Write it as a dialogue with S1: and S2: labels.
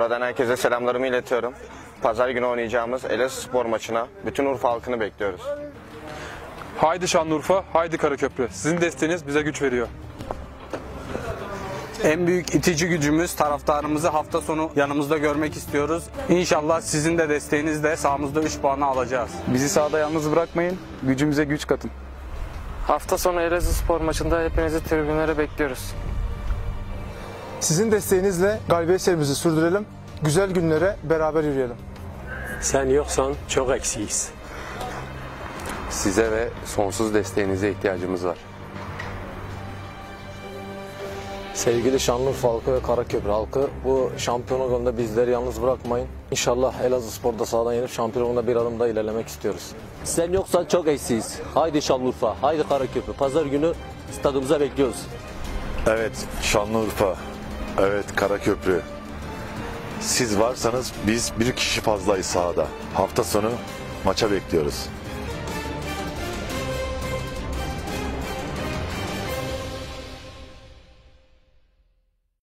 S1: Buradan herkese selamlarımı iletiyorum. Pazar günü oynayacağımız Elazığspor maçına bütün Urfa halkını bekliyoruz.
S2: Haydi Şanlıurfa, haydi Karaköprü. Sizin desteğiniz bize güç veriyor.
S3: En büyük itici gücümüz taraftarımızı hafta sonu yanımızda görmek istiyoruz. İnşallah sizin de desteğinizle sahamızda 3 puanı alacağız.
S2: Bizi sahada yalnız bırakmayın, gücümüze güç katın.
S4: Hafta sonu Elazığspor maçında hepinizi tribünlere bekliyoruz.
S5: Sizin desteğinizle galibiyet serimizi sürdürelim. Güzel günlere beraber yürüyelim.
S6: Sen yoksan çok eksiyiz.
S7: Size ve sonsuz desteğinize ihtiyacımız var.
S8: Sevgili Şanlıurfa halkı ve Karaköprü halkı, bu şampiyonluk yolunda bizleri yalnız bırakmayın. İnşallah Elazığspor'da sahadan yenip şampiyonluğunda bir adım daha ilerlemek istiyoruz.
S9: Sen yoksan çok eksiyiz. Haydi Şanlıurfa, haydi Karaköprü. Pazar günü stadımıza bekliyoruz.
S10: Evet Şanlıurfa, evet Karaköprü. Siz varsanız biz bir kişi fazlayız sahada. Hafta sonu maça bekliyoruz.